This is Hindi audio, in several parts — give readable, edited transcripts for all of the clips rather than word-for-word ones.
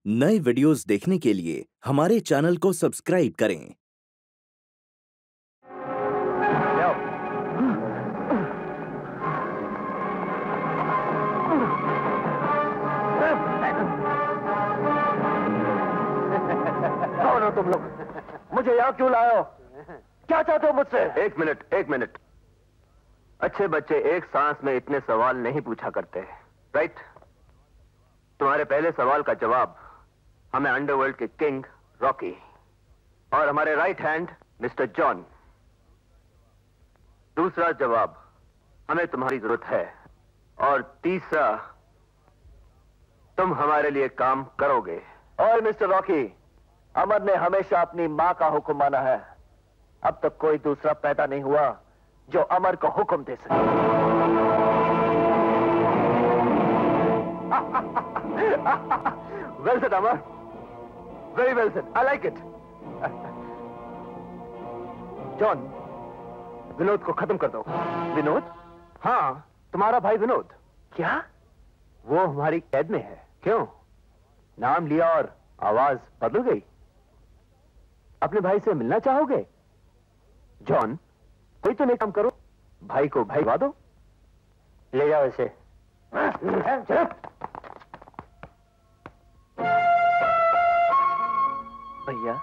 नए वीडियोस देखने के लिए हमारे चैनल को सब्सक्राइब करें। कौन हो तुम लोग? मुझे यहाँ क्यों लाए हो? क्या चाहते हो मुझसे? एक मिनट। अच्छे बच्चे एक सांस में इतने सवाल नहीं पूछा करते, राइट? तुम्हारे पहले सवाल का जवाब हमें अंडरवर्ल्ड के किंग रॉकी और हमारे राइट हैंड मिस्टर जॉन। दूसरा जवाब हमें तुम्हारी जरूरत है और तीसरा तुम हमारे लिए काम करोगे। और मिस्टर रॉकी, अमर ने हमेशा अपनी मां का हुक्म माना है। अब तक कोई दूसरा पैदा नहीं हुआ जो अमर को हुक्म दे सके। Well said Amar, very well said, I like it. John, Vinod को खत्म कर दो। विनोद? हाँ, तुम्हारा भाई विनोद। क्या? वो हमारी कैद में है। क्यों? नाम लिया और आवाज बदल गई। अपने भाई से मिलना चाहोगे? जॉन, कोई तो नया काम करो, भाई को भाई दो। ले जाओ इसे। भैया,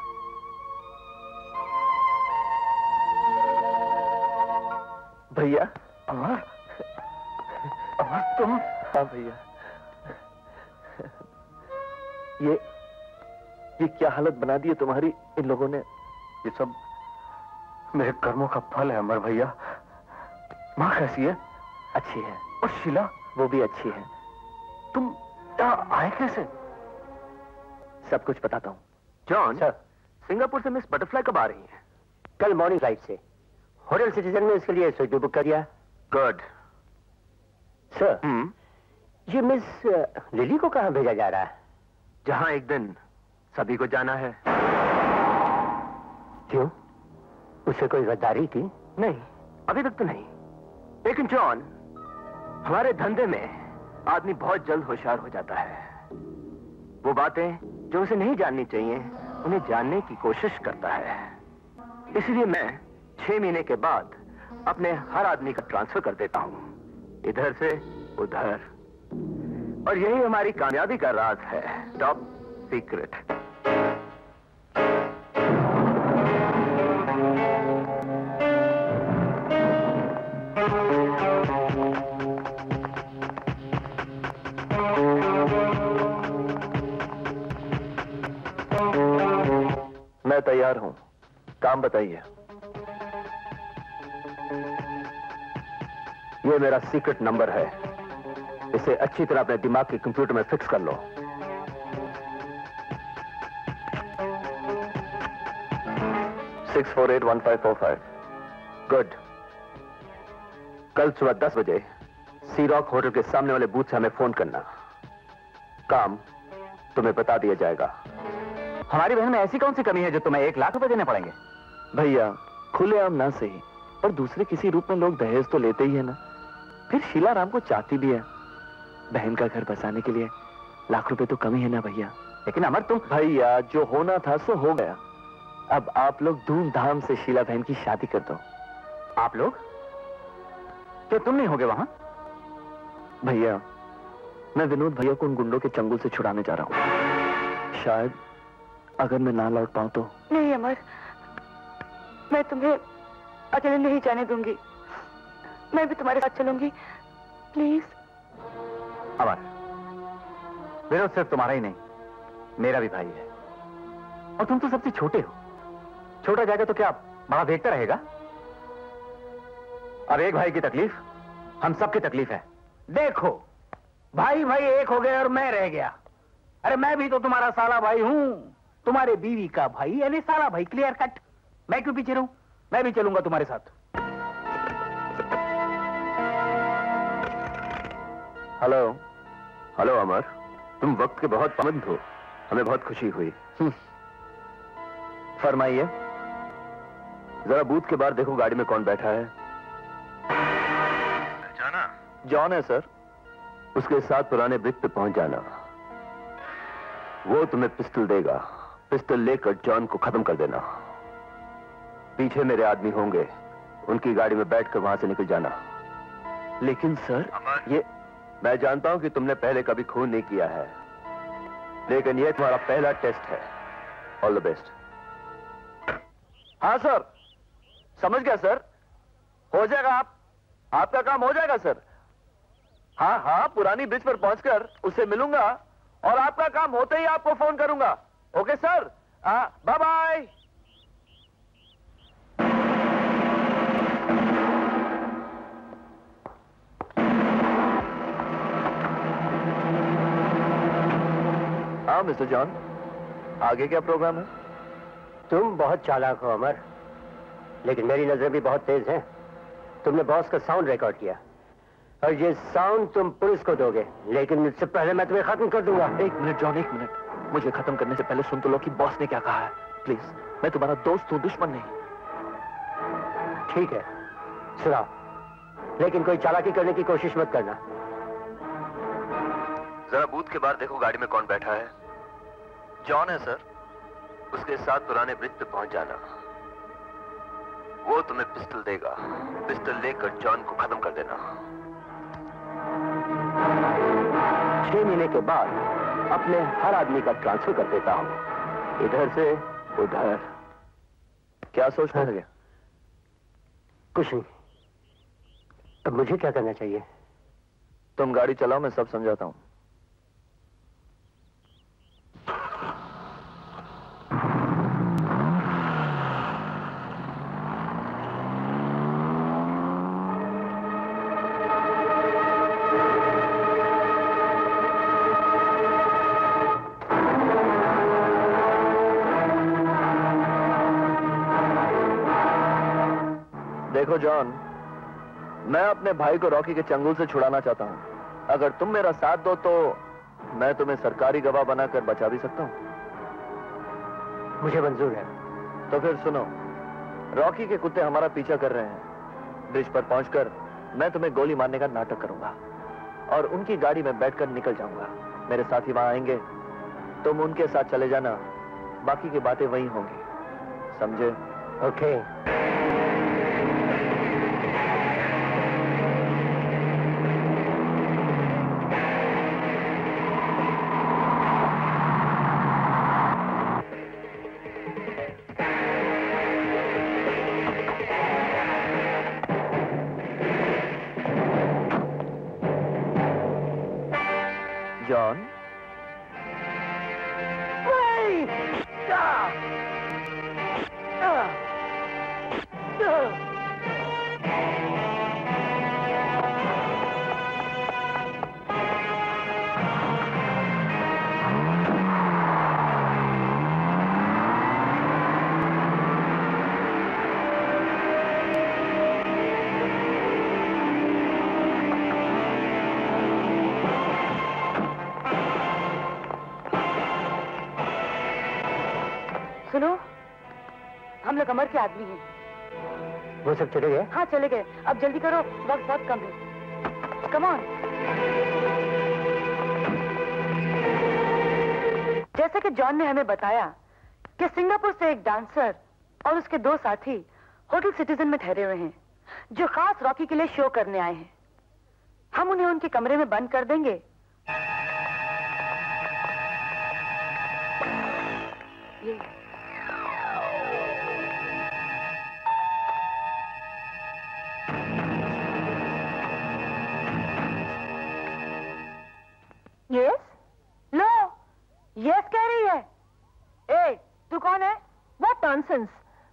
भैया, अमर, अमर तुम? हाँ भैया। ये क्या हालत बना दी है तुम्हारी इन लोगों ने? ये सब मेरे कर्मों का फल है अमर भैया। माँ कैसी है? अच्छी है। और शीला? वो भी अच्छी है। तुम यहाँ आए कैसे? सब कुछ बताता हूँ। जॉन सर, सिंगापुर से मिस बटरफ्लाई कब आ रही हैं? कल मॉर्निंग फ्लाइट से। होटल सिटीजन में इसके लिए स्वीट बुक कर दिया। गुड। सर, ये मिस लिली को कहाँ भेजा जा रहा है? जहाँ एक दिन सभी को जाना है। क्यों? उसे कोई गद्दारी की? नहीं, अभी तक तो नहीं। लेकिन जॉन, हमारे धंधे में आदमी बहुत जल्द होशियार हो जाता है। वो बातें जो उसे नहीं जाननी चाहिए उन्हें जानने की कोशिश करता है। इसलिए मैं 6 महीने के बाद अपने हर आदमी का ट्रांसफर कर देता हूँ, इधर से उधर। और यही हमारी कामयाबी का राज है, टॉप सीक्रेट। मैं तैयार हूं, काम बताइए। ये मेरा सीक्रेट नंबर है, इसे अच्छी तरह अपने दिमाग के कंप्यूटर में फिक्स कर लो। गुड। कल सुबह 10 बजे सी रॉक होटल के सामने वाले बूथ से हमें फोन करना। काम तुम्हें बता दिया जाएगा। हमारी बहन में ऐसी कौन सी कमी है जो तुम्हें 1 लाख रुपए देने पड़ेंगे? भैया, खुलेआम ना सही और दूसरे किसी रूप में लोग दहेज तो लेते ही है ना। फिर शीला राम को चाहती भी है। बहन का घर बसाने के लिए लाख रुपए तो कमी है ना भैया। लेकिन अमर तुम... भैया, जो होना था सो हो गया। अब आप लोग धूमधाम से शीला बहन की शादी कर दो। आप लोग? क्या तुम नहीं होगे वहां? भैया, मैं विनोद भैया को उन गुंडों के चंगुल से छुड़ाने जा रहा हूं। शायद अगर मैं ना लौट पाऊं तो। नहीं अमर, मैं तुम्हें अकेले नहीं जाने दूंगी। मैं भी तुम्हारे साथ चलूंगी, प्लीज। अमर, विनोद सिर्फ तुम्हारा ही नहीं, मेरा भी भाई है। और तुम तो सबसे छोटे हो। छोटा जाएगा तो क्या बड़ा देखता रहेगा? अब एक भाई की तकलीफ हम सबकी तकलीफ है। देखो, भाई भाई एक हो गए और मैं रह गया। अरे मैं भी तो तुम्हारा साला भाई हूं, तुम्हारे बीवी का भाई, यानी साला भाई। Clear cut. मैं क्यों पीछे रहूं? मैं भी चलूंगा तुम्हारे साथ। हेलो। हेलो अमर, तुम वक्त के बहुत पाबंद हो, हमें बहुत खुशी हुई। फरमाइए। जरा बूथ के बाहर देखो, गाड़ी में कौन बैठा है? जाना? जॉन है सर। उसके साथ पुराने ब्रिज पे पहुंच जाना। वो तुम्हें पिस्टल देगा। पिस्टल लेकर जॉन को खत्म कर देना। पीछे मेरे आदमी होंगे, उनकी गाड़ी में बैठकर वहां से निकल जाना। लेकिन सर, ये मैं जानता हूं कि तुमने पहले कभी खून नहीं किया है, लेकिन ये तुम्हारा पहला टेस्ट है। All the best. हाँ सर, समझ गया सर। हो जाएगा, आपका काम हो जाएगा सर। हाँ हाँ, पुरानी ब्रिज पर पहुंचकर उससे मिलूंगा और आपका काम होते ही आपको फोन करूंगा। Okay sir, bye bye. हाँ मिस्टर जॉन, आगे क्या प्रोग्राम है? तुम बहुत चालाक हो अमर, लेकिन मेरी नजरें भी बहुत तेज हैं। तुमने बॉस का साउंड रिकॉर्ड किया और ये साउंड तुम पुलिस को दोगे, लेकिन इससे पहले मैं तुम्हें खत्म कर दूंगा। एक मिनट जॉन, एक मिनट। मुझे खत्म करने से पहले सुन तो लो कि बॉस ने क्या कहा है। प्लीज, मैं तुम्हारा दोस्त हूं, दुश्मन नहीं। ठीक है, सुनाओ, लेकिन कोई चालाकी करने की कोशिश मत करना। जरा बूथ के बाहर देखो, गाड़ी में कौन बैठा है। जॉन है सर। उसके साथ पुराने ब्रिज पे पहुंच जाना। वो तुम्हें पिस्टल देगा। पिस्टल लेकर जॉन को खत्म कर देना। 6 महीने के बाद अपने हर आदमी का ट्रांसफर कर देता हूं, इधर से उधर। क्या सोचने लगे? कुछ नहीं। अब मुझे क्या करना चाहिए? तुम गाड़ी चलाओ, मैं सब समझाता हूं। देखो जॉन, मैं अपने भाई को रॉकी के चंगुल से छुड़ाना चाहता हूं। अगर तुम मेरा साथ दो तो मैं तुम्हें सरकारी गवाह बनाकर बचा भी सकता हूं। मुझे मंजूर है। तो फिर सुनो, रॉकी के कुत्ते हमारा पीछा कर रहे हैं। ब्रिज पर पहुंचकर मैं तुम्हें गोली मारने का नाटक करूंगा और उनकी गाड़ी में बैठकर निकल जाऊंगा। मेरे साथी वहां आएंगे, तुम उनके साथ चले जाना, बाकी की बातें वहीं होंगी, समझे? ओके। जॉन, सुनो, हम लोग अमर के आदमी हैं। वो सब चले गए? हाँ चले गए। अब जल्दी करो, वक्त बहुत कम है। Come on. जैसे कि जॉन ने हमें बताया कि सिंगापुर से एक डांसर और उसके 2 साथी होटल सिटीजन में ठहरे हुए हैं, जो खास रॉकी के लिए शो करने आए हैं। हम उन्हें उनके कमरे में बंद कर देंगे। ये यस, लो, यस कह रही है। ए, तू कौन है? What nonsense?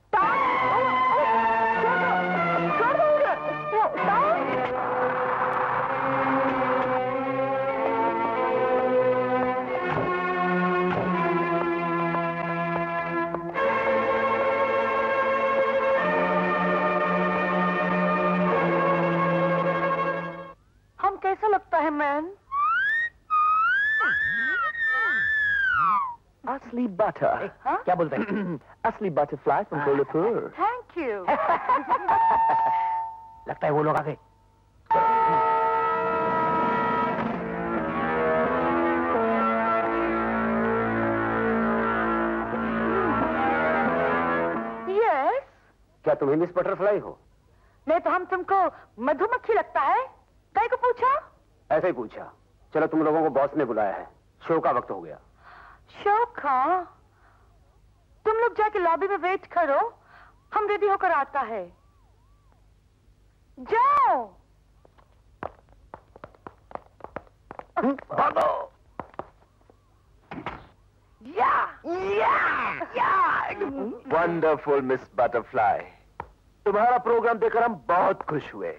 हम कैसा लगता है मैन? असली बटर। हाँ? क्या बोलते हैं? असली butterfly from Kolhapur. Thank you. लगता है वो लोग आ गए। क्या तुम्हें मिस बटरफ्लाई हो? नहीं तो हम तुमको मधुमक्खी लगता है? कहीं को पूछा? ऐसे ही पूछा। चलो, तुम लोगों को बॉस ने बुलाया है, शो का वक्त हो गया। शो का? तुम लोग जाके लॉबी में वेट करो, हम रेडी होकर आता है। जाओ। भागो। वंडरफुल मिस बटरफ्लाई, तुम्हारा प्रोग्राम देखकर हम बहुत खुश हुए।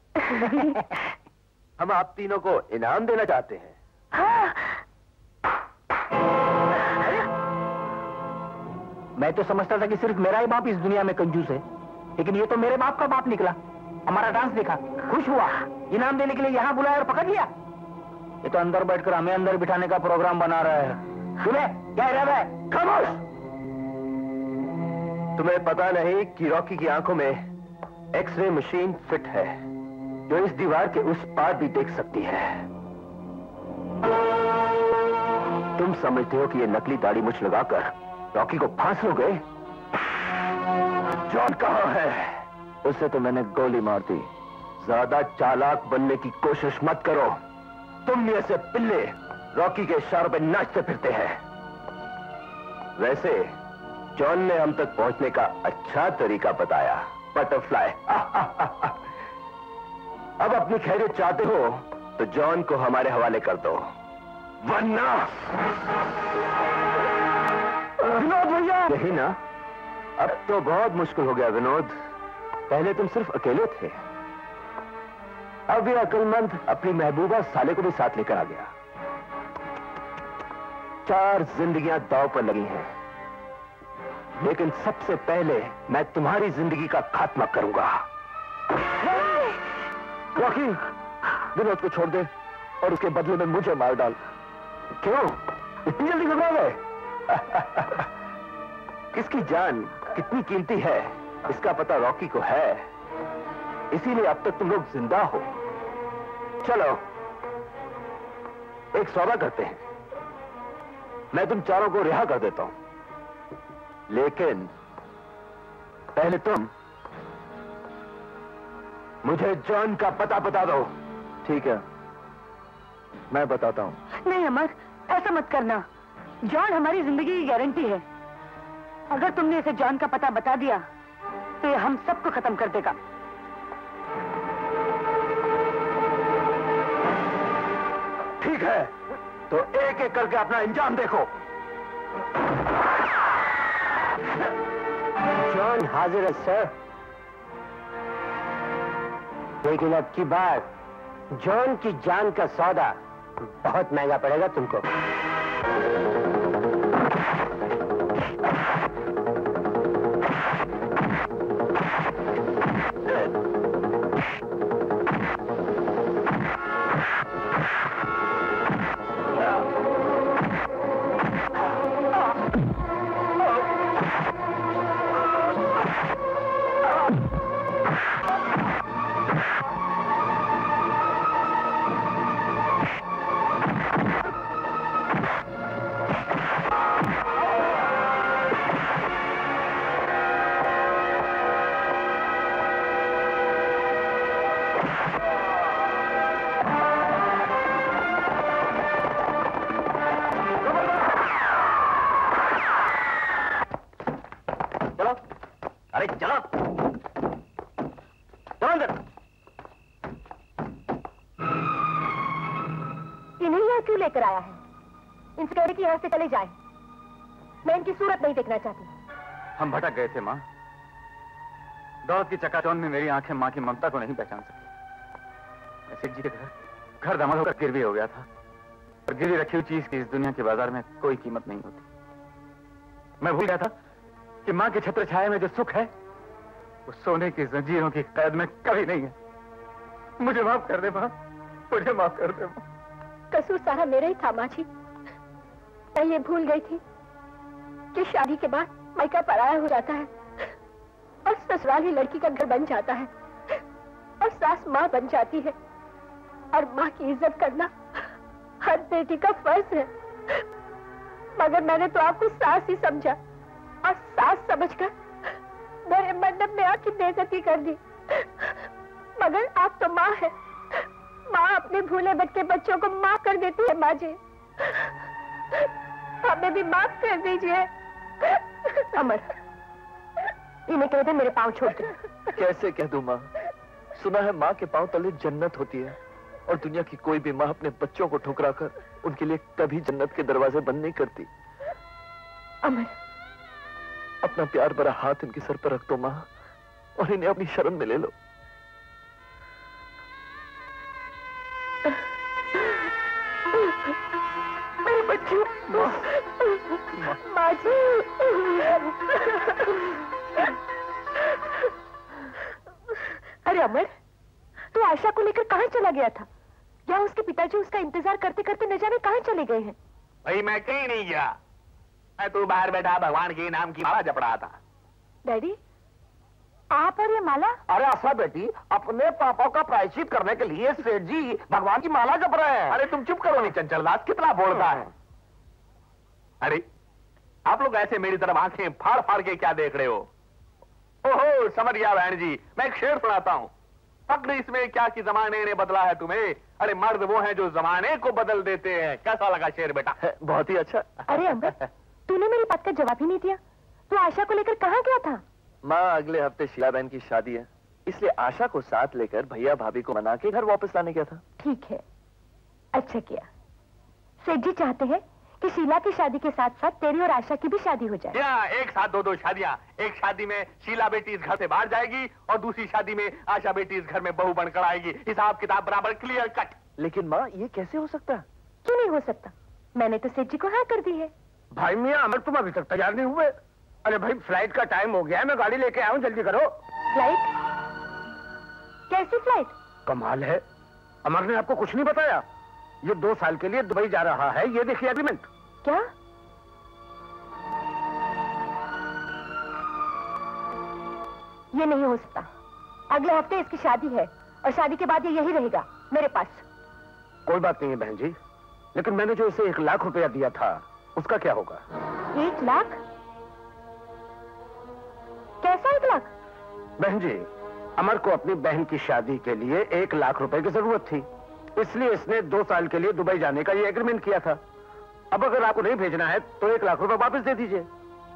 हम आप तीनों को इनाम देना चाहते हैं। मैं तो समझता था कि सिर्फ मेरा ही बाप इस दुनिया में कंजूस है, लेकिन ये तो मेरे बाप का बाप निकला। हमारा डांस देखा, खुश हुआ, इनाम देने के लिए यहाँ बुलाया और पकड़ लिया। ये तो अंदर बैठकर हमें अंदर बिठाने का प्रोग्राम बना रहा है। तुम्हें क्या इरादा है? खामोश! तुम्हें पता नहीं कि रॉकी की आंखों में एक्सरे मशीन फिट है, जो इस दीवार के उस पार भी देख सकती है। तुम समझते हो कि ये नकली दाढ़ी मुछ लगाकर रॉकी को फांस लोगे? जॉन कहाँ है? उसे तो मैंने गोली मार दी। ज्यादा चालाक बनने की कोशिश मत करो। तुम जैसे पिल्ले रॉकी के इशारों पे नाचते फिरते हैं। वैसे जॉन ने हम तक पहुंचने का अच्छा तरीका बताया, बटरफ्लाई। अब अपनी खैरियत चाहते हो तो जॉन को हमारे हवाले कर दो, वरना विनोद भैया। यही ना? अब तो बहुत मुश्किल हो गया विनोद। पहले तुम सिर्फ अकेले थे, अब ये अक्लमंद अपनी महबूबा साले को भी साथ लेकर आ गया। 4 जिंदगियां दांव पर लगी हैं, लेकिन सबसे पहले मैं तुम्हारी जिंदगी का खात्मा करूंगा। रॉकी, विनोद को छोड़ दे और उसके बदले में मुझे मार डाल। क्यों इतनी जल्दी घबरा गए? किसकी जान कितनी कीमती है इसका पता रॉकी को है, इसीलिए अब तक तुम लोग जिंदा हो। चलो एक सौदा करते हैं, मैं तुम चारों को रिहा कर देता हूं, लेकिन पहले तुम मुझे जॉन का पता बता दो। ठीक है, मैं बताता हूं। नहीं अमर, ऐसा मत करना। जॉन हमारी जिंदगी की गारंटी है। अगर तुमने इसे जॉन का पता बता दिया तो ये हम सबको खत्म कर देगा। ठीक है, तो एक एक करके अपना इंजाम देखो। जॉन हाजिर है सर, लेकिन अब की बार जॉन की जान का सौदा बहुत महंगा पड़ेगा तुमको। लेकर आया है, इनसे कह रहे कि यहां से चले जाए। मैं इनकी सूरत नहीं देखना चाहती। हम भटक गए थे माँ। दौलत की चकाचौंध में मेरी आंखें माँ की ममता को नहीं पहचान सकी। सेठ जी के घर दमन होकर गिरवी हो गया था, और गिरवी रखी हुई चीज की इस दुनिया के बाजार में कोई कीमत नहीं होती। मैं भूल गया था कि माँ के छत्र छाया में जो सुख है वो सोने की जंजीरों की कैद में कभी नहीं है। मुझे माफ कर दे माँ, मुझे माफ कर दे माँ। कसूर सारा मेरा ही था माँ जी। मैं ये भूल गई थी कि शादी के बाद मायका पराया हो जाता है और ससुराल ही लड़की का घर बन जाता है और सास माँ बन जाती है, और माँ की इज्जत करना हर बेटी का फर्ज है। मगर मैंने तो आपको सास ही समझा, और सास समझकर मेरे मंडप में आके बेइज्जती कर दी, मगर आप तो माँ है। माँ अपने भूले भटके बच्चों को माफ कर देती है। माँ जी, हमें भी माफ कर दीजिए। अमर, इन्हें कह दे मेरे पाँव छोड़ दे। कैसे कह दूं माँ? सुना है माँ के पाँव तले जन्नत होती है, और दुनिया की कोई भी माँ अपने बच्चों को ठुकराकर उनके लिए कभी जन्नत के दरवाजे बंद नहीं करती। अमर, अपना प्यार भरा हाथ इनके सर पर रख दो माँ, और इन्हें अपनी शरण में ले लो। मेरे बच्चों, माँ जी। अरे अमर, तू आशा को लेकर कहाँ चला गया था? या उसके पिताजी उसका इंतजार करते करते न जाने कहाँ चले गए हैं? भाई मैं कहीं नहीं गया, मैं तो बाहर बैठा भगवान के नाम की माला जप रहा था। डैडी, आप और ये माला? अरे आशा बेटी, अपने पापा का प्रायश्चित करने के लिए सेठ जी भगवान की माला जप रहे हैं। अरे तुम चुप करो नहीं चंचलदास, कितना बोलता है। अरे आप लोग ऐसे मेरी तरफ आंखें फाड़ फाड़ के क्या देख रहे हो? ओहो समझ गया बहन जी, मैं एक शेर सुनाता हूँ। फक्र इसमें क्या कि जमाने ने बदला है तुम्हें, अरे मर्द वो हैं जो जमाने को बदल देते हैं। कैसा लगा शेर बेटा? बहुत ही अच्छा। अरे अमर, तूने मेरी बात का जवाब ही नहीं दिया। तू आशा को लेकर कहाँ गया था? माँ, अगले हफ्ते शीला बहन की शादी है, इसलिए आशा को साथ लेकर भैया भाभी को मना के घर वापस लाने गया था। ठीक है, अच्छा किया। सेठ जी चाहते हैं कि शीला की शादी के साथ साथ तेरी और आशा की भी शादी हो जाए। या एक साथ दो शादियां। एक शादी में शीला बेटी इस घर से बाहर जाएगी और दूसरी शादी में आशा बेटी इस घर में बहू बनकर आएगी। हिसाब किताब बराबर क्लियर कट। लेकिन माँ, ये कैसे हो सकता है? क्यों नहीं हो सकता? मैंने तो सेठ जी को हाँ कर दी है। भाई मियां, अमर तुम अभी तक तैयार नहीं हुए? अरे भाई फ्लाइट का टाइम हो गया है, मैं गाड़ी लेके आया हूँ, जल्दी करो। फ्लाइट? कैसी फ्लाइट? कमाल है, अमर ने आपको कुछ नहीं बताया? ये 2 साल के लिए दुबई जा रहा है, ये देखिए एग्रीमेंट। क्या? ये नहीं हो सकता। अगले हफ्ते इसकी शादी है और शादी के बाद ये यही रहेगा मेरे पास। कोई बात नहीं है बहन जी, लेकिन मैंने जो इसे 1 लाख रुपया दिया था उसका क्या होगा? 1 लाख? कैसा 1 लाख? बहन जी, अमर को अपनी बहन की शादी के लिए 1 लाख रुपए की जरूरत थी, इसलिए इसने 2 साल के लिए दुबई जाने का ये एग्रीमेंट किया था। अब अगर आपको नहीं भेजना है तो 1 लाख रुपए वापस दे दीजिए।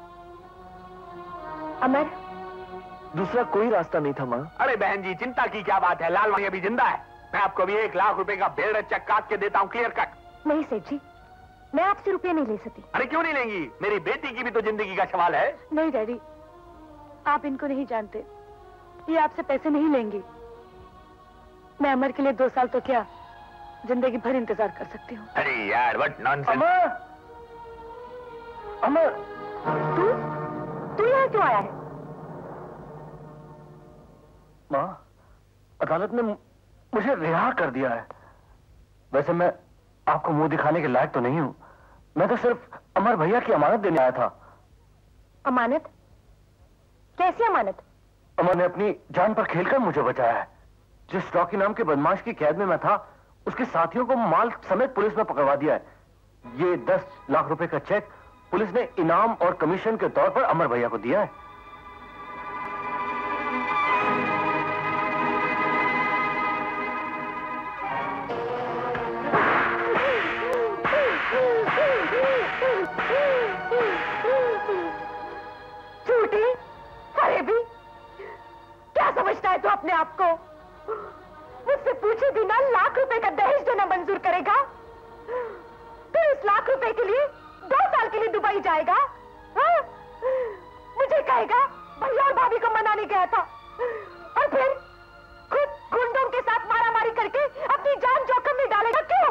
अमर, दूसरा कोई रास्ता नहीं था माँ। अरे बहन जी, चिंता की क्या बात है, लाल अभी जिंदा है। मैं आपको भी 1 लाख रुपए का भेड़ चेक काट के देता हूँ, क्लियर कट। नहीं सेठ जी, मैं आपसे रुपये नहीं ले सकती। अरे क्यों नहीं लेंगी? मेरी बेटी की भी तो जिंदगी का सवाल है। नहीं डैडी, आप इनको नहीं जानते, ये आपसे पैसे नहीं लेंगी। मैं अमर के लिए 2 साल तो क्या, जिंदगी भर इंतजार कर सकती हूँ। अरे यार व्हाट नॉनसेंस। अमर, अमर, तू यहाँ क्यों आया है? माँ, अदालत ने मुझे रिहा कर दिया है। वैसे मैं आपको मुंह दिखाने के लायक तो नहीं हूँ, मैं तो सिर्फ अमर भैया की अमानत देने आया था। अमानत? कैसी अमानत? अमर ने अपनी जान पर खेलकर मुझे बचाया है। जिस रॉकी नाम के बदमाश की कैद में मैं था, उसके साथियों को माल समेत पुलिस में पकड़वा दिया है। ये 10 लाख रुपए का चेक पुलिस ने इनाम और कमीशन के तौर पर अमर भैया को दिया है। झूठी, फरेबी, क्या समझता है तू अपने आप को? मुझसे पूछे बिना लाख रुपए का दहेज देना मंजूर करेगा? तू इस लाख रुपए के लिए 2 साल के लिए दुबई जाएगा? हाँ? मुझे कहेगा भैया और भाभी को मनाने गया था, और फिर खुद गुंडों के साथ मारामारी करके अपनी जान जोखिम में डालेगा। क्यों?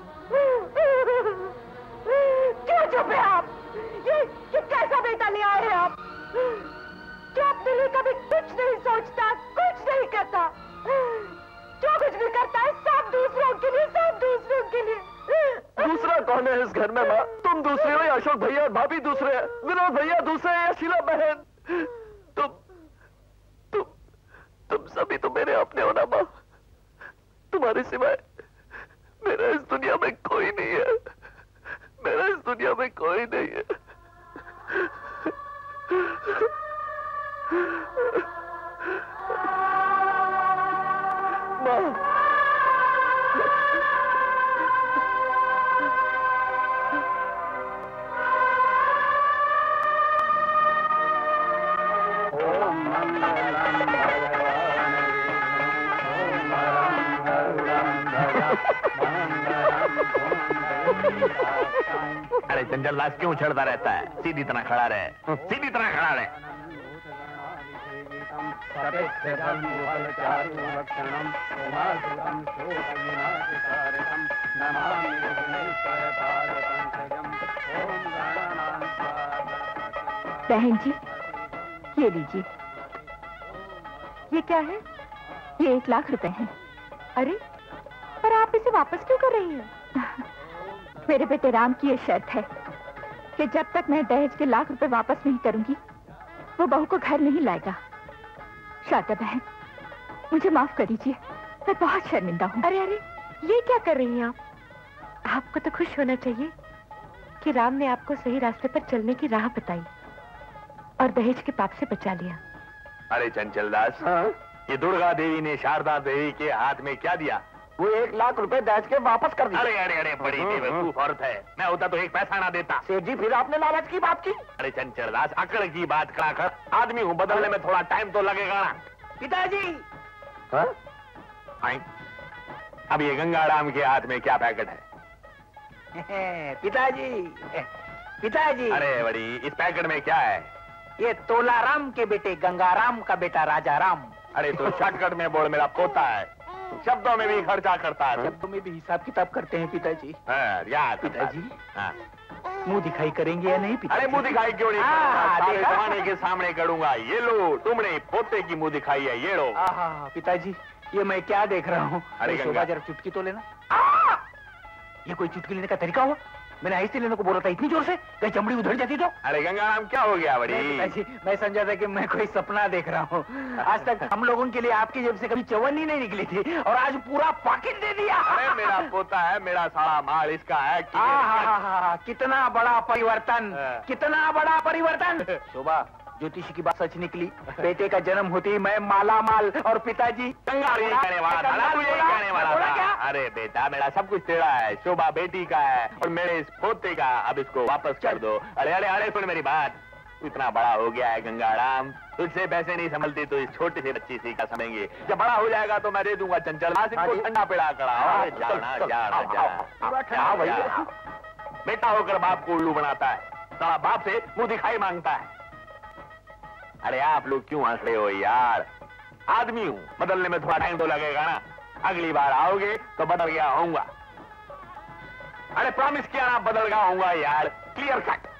क्यों चुप है आप? ये कैसा बेटा ले आए हैं आप? जो अपने लिए कभी कुछ नहीं सोचता, कुछ नहीं करता, जो कुछ भी करता है सब दूसरों के लिए, सब दूसरों के लिए। दूसरा कौन है इस घर में माँ? तुम दूसरे हो या अशोक भैया और भाभी दूसरे हैं, विनोद भैया दूसरे हैं या शीला बहन? तुम सभी तो मेरे अपने हो ना माँ। तुम्हारे सिवाय मेरा इस दुनिया में कोई नहीं है, मेरा इस दुनिया में कोई नहीं है। अरे चंचल दास क्यों उछलता रहता है? सीधी तरह खड़ा रहे, सीधी तरह खड़ा रहे। बहन जी, ये लीजिए। ये क्या है? ये 1 लाख रुपए हैं। अरे, पर आप इसे वापस क्यों कर रही हैं? मेरे बेटे राम की ये शर्त है कि जब तक मैं दहेज के 1 लाख रुपए वापस नहीं करूंगी, वो बहू को घर नहीं लाएगा। शारदा बहन, मुझे माफ कर दीजिए, मैं बहुत शर्मिंदा हूँ। अरे अरे, ये क्या कर रही हैं आप? आपको तो खुश होना चाहिए कि राम ने आपको सही रास्ते पर चलने की राह बताई और दहेज के पाप से बचा लिया। अरे चंचल दास, ये दुर्गा देवी ने शारदा देवी के हाथ में क्या दिया? वो 1 लाख रुपए दहेज के वापस कर दिए। अरे अरे अरे, बड़ी बेवकूफ औरत है। मैं होता तो 1 पैसा ना देता। सेठ जी, फिर आपने लालच की बात की? अरे चंचल दास, अकड़ की बात करा कर। आदमी हूँ, बदलने में थोड़ा टाइम तो लगेगा ना। पिताजी, अब ये गंगाराम के हाथ में क्या पैकेट है? पिताजी, पिताजी। अरे बड़ी, इस पैकेट में क्या है? ये तोलाराम के बेटे गंगाराम का बेटा राजाराम। अरे तो शॉर्टकट में बोल, मेरा पोता है। शब्दों में भी खर्चा करता है। शब्दों में भी हिसाब किताब करते हैं पिताजी। याद पिताजी, मुंह दिखाई करेंगे या नहीं पिताजी? अरे मुंह दिखाई क्यों नहीं? सारे जमाने के सामने करूंगा। ये लो, तुमने पोते की मुंह दिखाई है, ये लो। पिताजी, ये मैं क्या देख रहा हूँ? अरे शोभा, जरा चुटकी तो लेना। ये कोई चुटकी लेने का तरीका हुआ? मैंने ऐसे लेने को बोला था इतनी जोर से, कहीं चमड़ी उधर जाती तो? अरे गंगाराम, क्या हो गया बड़ी? पिताजी, मैं समझा था कि मैं कोई सपना देख रहा हूँ। आज तक हम लोगों के लिए आपकी जेब से कभी चवन्नी नहीं निकली थी और आज पूरा पॉकेट दे दिया। अरे मेरा पोता है, मेरा सारा माल इसका है। कितना बड़ा परिवर्तन, कितना बड़ा परिवर्तन। शोभा, ज्योतिषी की बात सच निकली। बेटे का जन्म होते ही मैं माला माल और पिताजी कहने वाला था। अरे बेटा, मेरा सब कुछ तेरा है। शोभा बेटी का है और मेरे इस पोते का। अब इसको वापस कर दो। अरे अरे अरे, सुन मेरी बात। इतना बड़ा हो गया है गंगाराम, तुझसे पैसे नहीं संभलती तो इस छोटे से बच्ची से क्या समझेंगे? जब बड़ा हो जाएगा तो मैं दे दूंगा चंचल। इसको ठंडा पिला करा। बेटा होकर बाप को उल्लू बनाता है, सारा बाप से मुंह दिखाई मांगता है। अरे आप लोग क्यों हंस रहे हो यार? आदमी हूं, बदलने में थोड़ा टाइम तो लगेगा ना। अगली बार आओगे तो बदल गया होऊंगा। अरे प्रॉमिस किया ना, बदल गया होऊंगा यार। Clear cut.